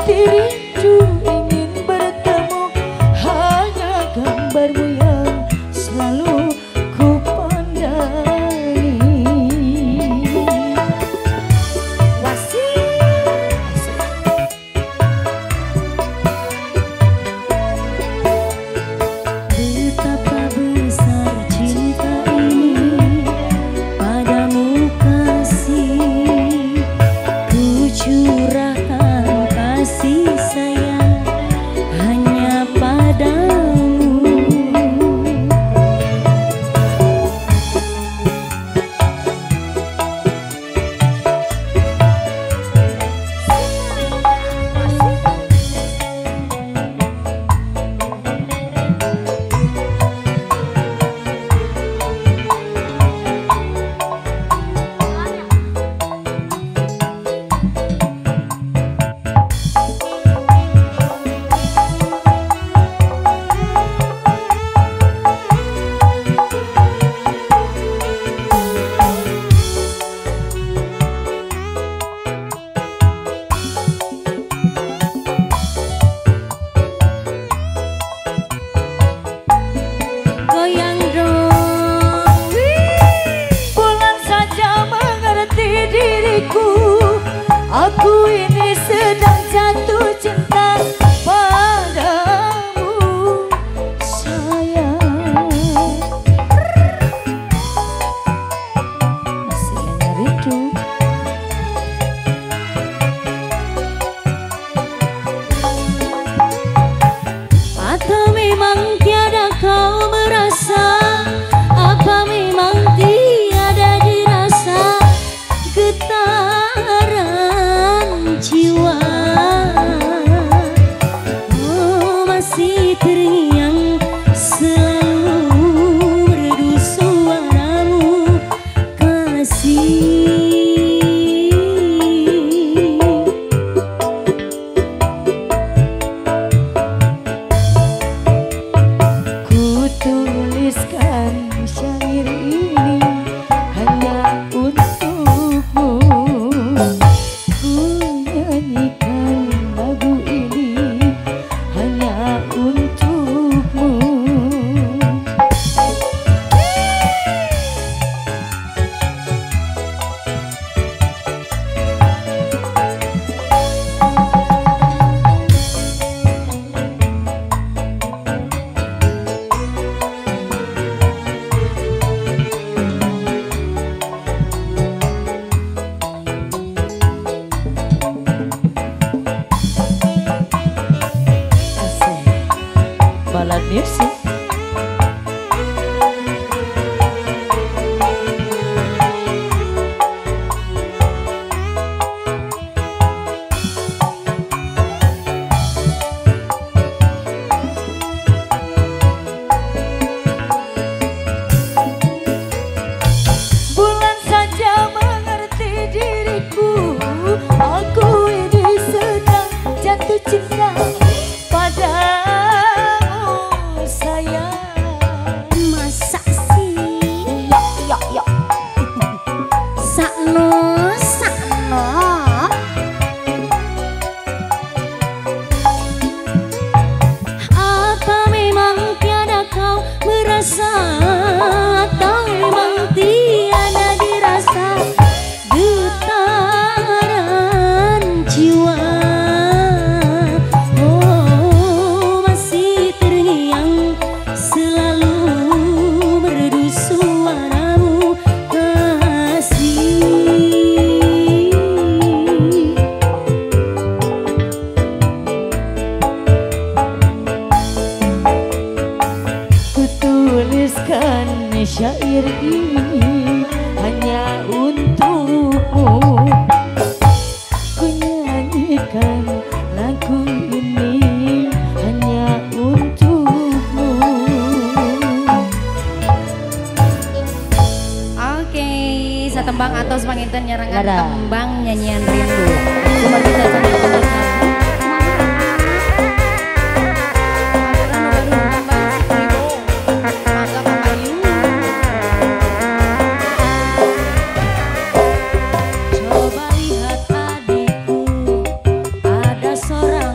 hati rindu ingin bertemu, hanya gambarmu yang selalu ku pandangi. Betapa besar cinta ini padamu kasih, ku curahkan kasih sayang hanya padamu. Goyang dong, bulan saja mengerti diriku, aku ini sedang jatuh cinta padamu sayang. Masih hanya rindu. Atau memang tiada kau merasa, apa memang tiada dirasa getaran jiwa? Oh, masih terngiang selalu merdu suaramu kasih. Ku tuliskan syair ini hanya untukmu, ku nyanyikan lagu ini hanya untukmu. Balad music. Bulan saja mengerti diriku, aku ini sedang jatuh cinta padamu sayang. Masa sih? Yok. Sakno. Apa memang tiada kau merasa, atau memang tiada dirasa getaran jiwa? Oh, masih terngiang selalu merdu suaramu kasih. Ku tuliskan syair ini hanya untukmu, ku nyanyikan lagu ini hanya untukmu. Oke, satembang atau semanginten nyerangan Lara. tembang nyanyian rindu. Seperti saja coba lihat adikku, ada seorang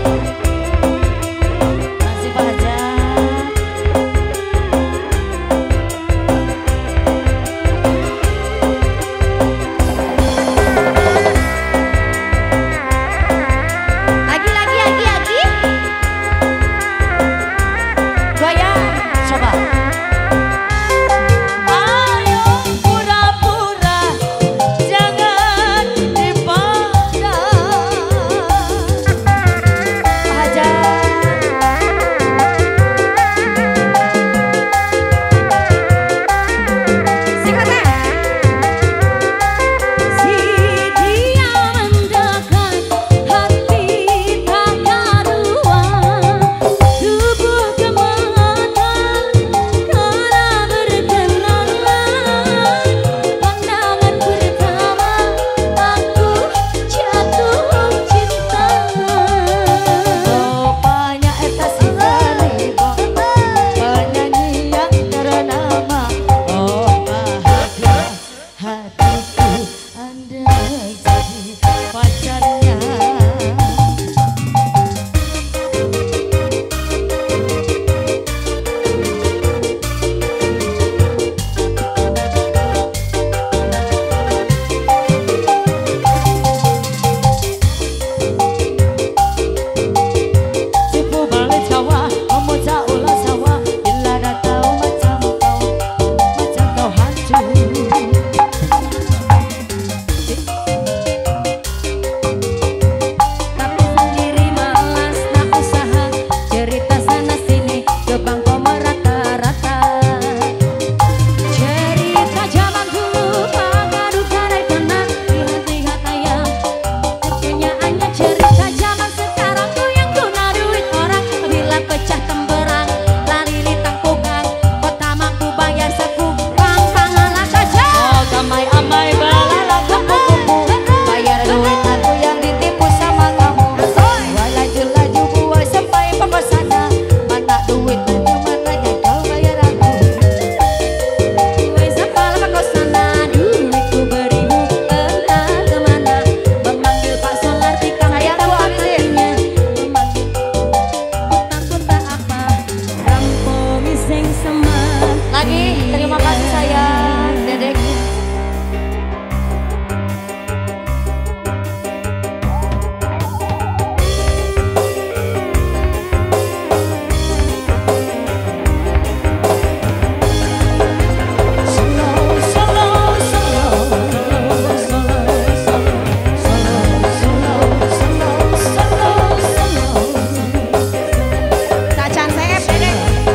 Masih Pak Hajat. Lagi. Goyang, coba. Ayo pura-pura, jangan dipandang. Pak Hajat. Singkatnya. Si dia mendekat, hati tak karuan, tubuh kemana karena berkenalan. Pandangan pertama aku jatuh cinta. Rupanya eta si Garibo, penyanyi yang ternama. Oh bahagia hatiku andai jadi pacarnya. Sipu balik Jawa, memuja ulas Jawa, bila dah tahu macam kau hancur. Tapi sendiri malas nak usaha, cerita sana sini gebang kau merata-rata. Cerita zaman dulu pagadu garai tenang, lihat-lihat ayam Kepunyaannya cerita zaman sekarang tuh yang guna duit orang. Bila pecah temberang, lari litang pugang, kota mampu bayar sekupang pangalan saja. oh gamai-amai balala kupu-kupu, bayar duit aku yang ditipu sama kamu. Buai laju-laju buai sampai pokok sana, mana duit laju mana yang kau bayar aku. Wes apal kau sana, duitku beribu entah kemana. Memanggil Pak Solar tikam hitam hatinya, memanggil utangku tak apa, rampongi sing seman. Lagi, terima kasih sayang, Dedek. Tacan saya dedek.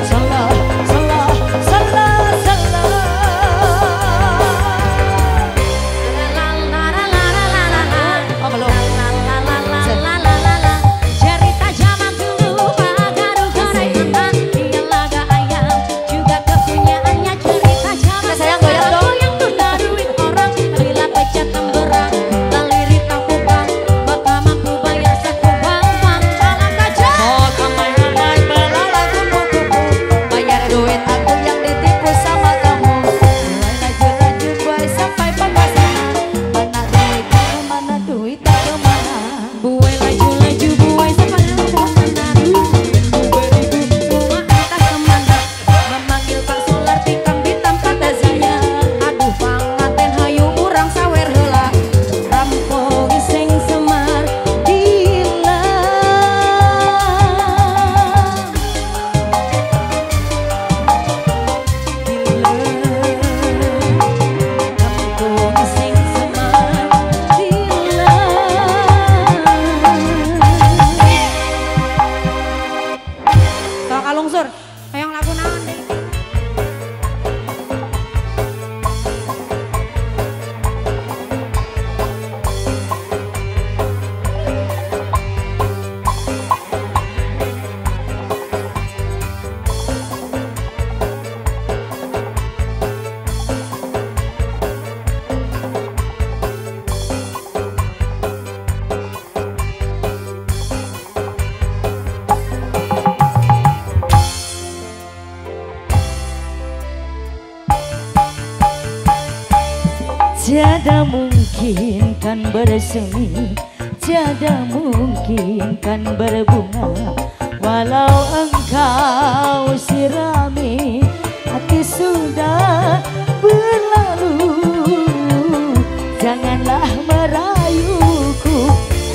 Cerita zaman dulu pagadu garai tenang, dia laga ayam juga kepunyaannya. Cerita zaman Sayang, goyang sekarang dong. yang guna duit orang. Bila pecah temberang, laliri tak pulang, maka mampu bayar sekupang pangkalan gajah. Oh gamai-amai balala kupu-kupu, bayar duit aku yang ditipu sama kamu. Buai laju-laju buai sampai pokok sana, mana duit aku mana. Buai laju-laju buai sampai rumah sana, duitku beribu semua entah kemana. Memanggil Pak Solar tikam hitam kata saya, aduh pangaten hayu urang sawer heula, rampongi sing semar gila. Rampongi sing semar gila. Kalau kalungsur, hayang lagu naon? Tiada mungkin kan bersemi Tiada mungkin kan berbunga walau engkau sirami, hati sudah berlalu. Janganlah merayuku.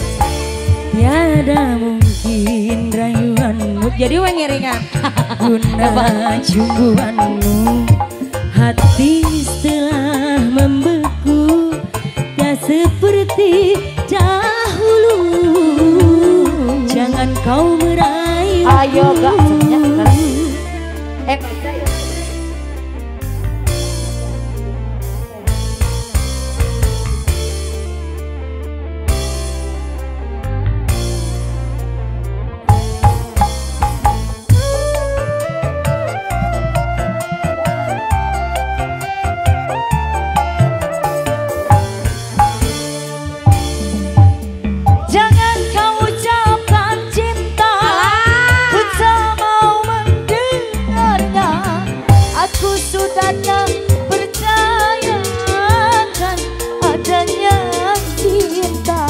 Tiada mungkin rayuanmu jadi wengiringan guna cumbuanmu. Hati setelah membeku tak seperti dahulu. Jangan kau merayu. Ayo gak sebenarnya. Jangan kau ucapkan cinta, ku tak mau mendengarnya. Aku sudah tak percayakan adanya cinta.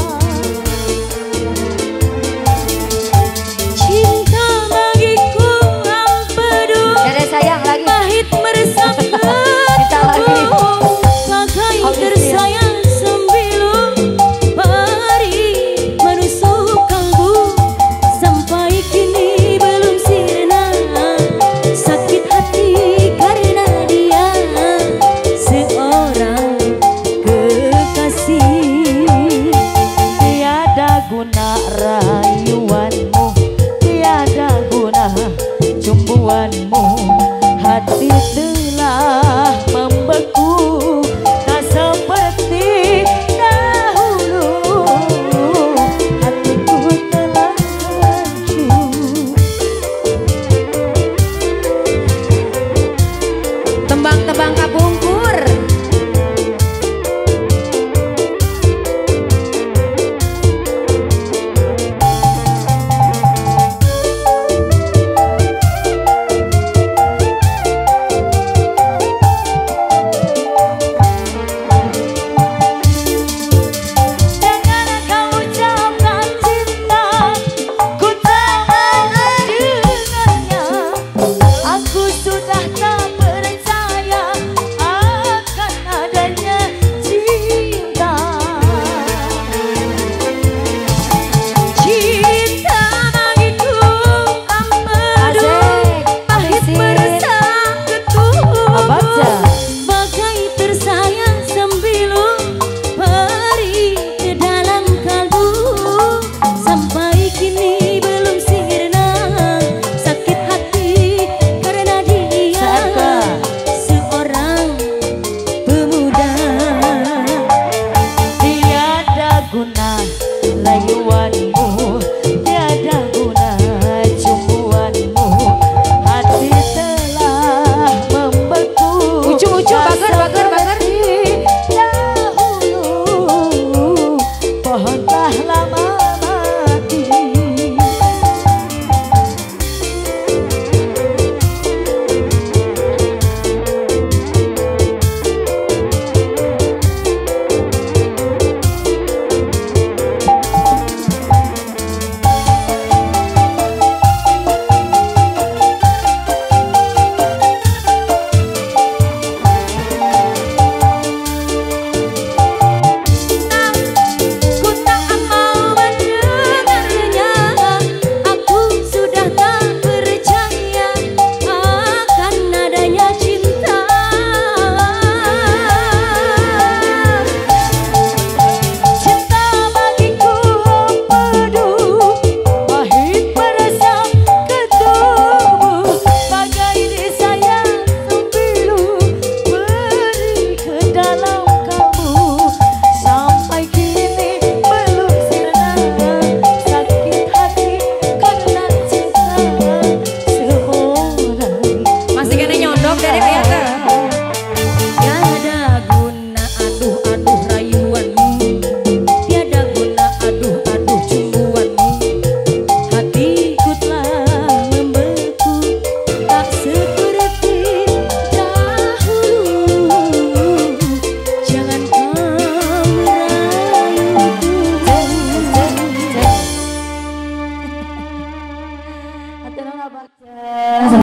Cinta bagiku empedu, Dede sayang lagi. pahit meresap Kita lagi. pakai tersayang sembilu. Mari menusuk kalbu, sampai kini belum sirna. Sakit hati karena dia seorang kekasih. Tiada guna rayuanmu, tiada guna cumbuanmu.